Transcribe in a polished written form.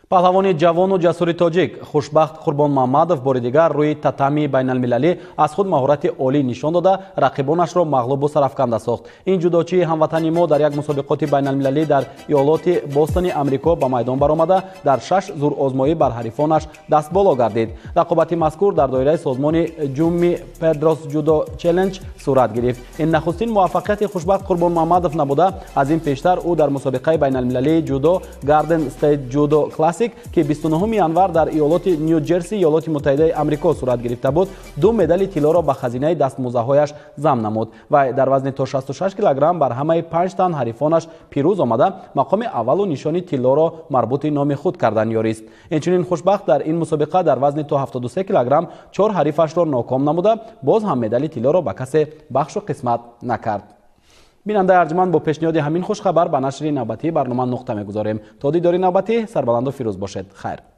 паҳлавони ҷавону ҷасури тоҷик хушбахт Қурбон Мамадов бори дигар рӯи татами байналмилалӣ аз худ маҳорати олӣ нишон дода рақибонашро мағлубу сарафканда сохт. Ин ҷудочии ҳамватани мо дар як мусобиқоти байналмилалӣ дар иёлоти Бостони Амрико ба майдон баромада дар 6 зурозмоӣ бар ҳарифонаш дастболо гардид. Рақобати мазкур дар доираи созмони Ҷумми Педрос ҷудо челленҷ сурат гирифт. Ин нахустин муваффақияти хушбахт Қурбон Мамадов набуда, аз ин пештар ӯ дар мусобиқаи байналмилалии ҷудо Гарден Стейт ҷудо классик ки 29 январ дар иёлоти Нью-Ҷерси, иёлоти Муттаҳидаи Амрико сурат гирифта буд, 2 медали тиллоро ба хазинаи дастмӯзаҳояш зам намуд. Вай дар вазни то 66 килограмм бар ҳамаи 5 тан ҳарифонаш пирӯз омада, мақоми аввалу нишони тиллоро марбути номи худ кардан ёрист. Инчунин хушбахт дар ин мусобиқа дар вазни то 73 килограмм 4 ҳарифашро ноком намуда, боз ҳам медали тиллоро ба касе бахшу қисмат накард. бинандаи арҷуманд бо пешниҳоди ҳамин хушхабар ба нашри навбатии барнома нуқта мегузорем. То дидори навбатӣ, сарбаланду фирӯз бошед. хайр.